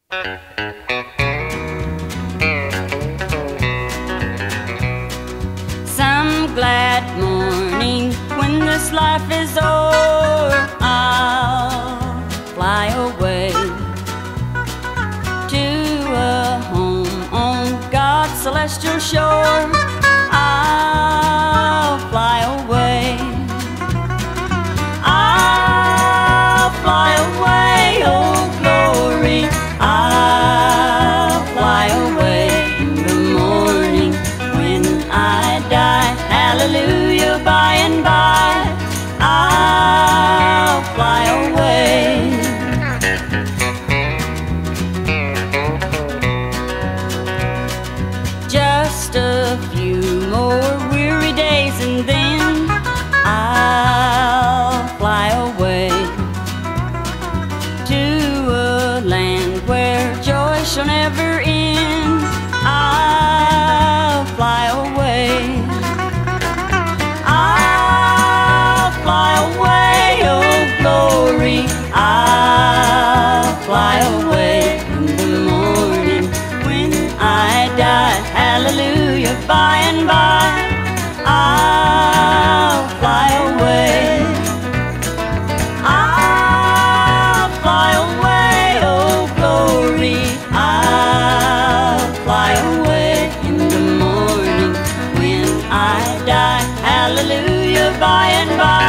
Some glad morning when this life is o'er, I'll fly away to a home on God's celestial shore. I'll fly away. I'll fly away, oh glory. I'll fly away in the morning when I die. Hallelujah, by and by, I'll fly away. Just a few more weary days and then I'll fly away to a land where joy shall never end. I'll fly away. I'll fly away, oh glory. I'll fly away in the morning when I die. Hallelujah, by and by, I'll fly away. I'll fly away, oh glory. I'll fly away in the morning when I die. Hallelujah, by and by.